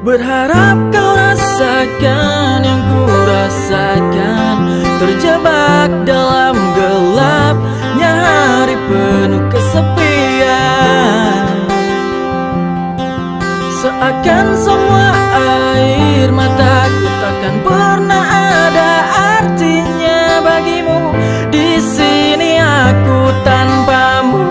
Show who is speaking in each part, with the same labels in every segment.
Speaker 1: Berharap kau rasakan yang ku rasakan, terjebak dalam gelapnya hari penuh kesepian. Seakan semua air mataku takkan pernah ada artinya bagimu. Di sini aku tanpamu.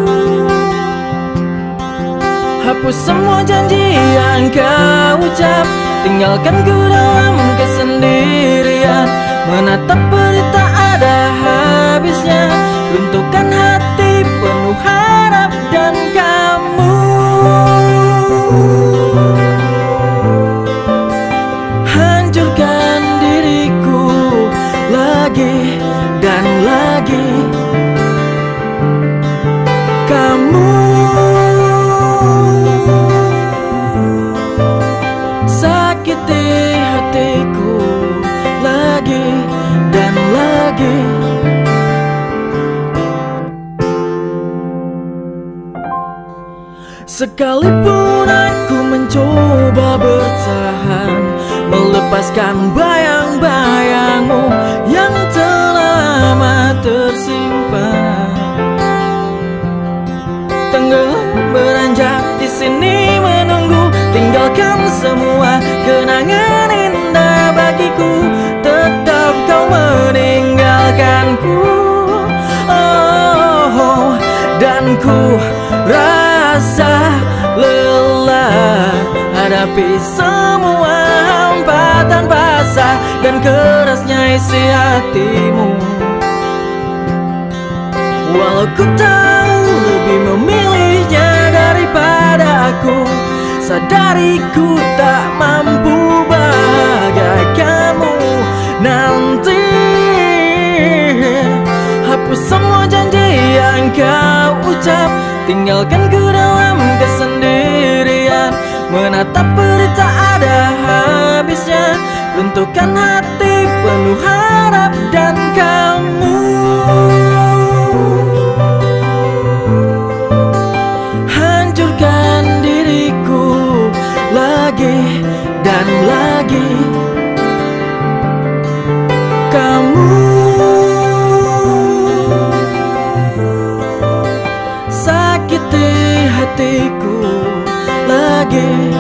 Speaker 1: Hapus semua janji yang kau ucap, tinggalkan ku dalam kesendirian. Menatap berita ada habisnya, runtuhkan hati penuh harap dan kamu. Hancurkan diriku lagi dan lagi. Kamu sakiti hatiku lagi dan lagi. Sekalipun aku mencoba bertahan, melepaskan bayang-bayangmu yang telah lama tersimpan. Tenggelam beranjak di sini menunggu, tinggalkan semua kenangan indah bagiku. Tetap kau meninggalkanku, oh, dan ku rasa lelah hadapi semua hambatan basah dan kerasnya isi hatimu. Walau ku tahu lebih memilihnya daripada aku, sadari ku tak mampu bagaikanmu nanti. Hapus semua janji yang kau ucap, tinggalkan ku dalam kesendirian. Menatap berita ada habisnya, runtuhkan hati penuh harap dan kamu. Hancurkan diriku lagi dan lagi. Kamu sakiti hatiku lagi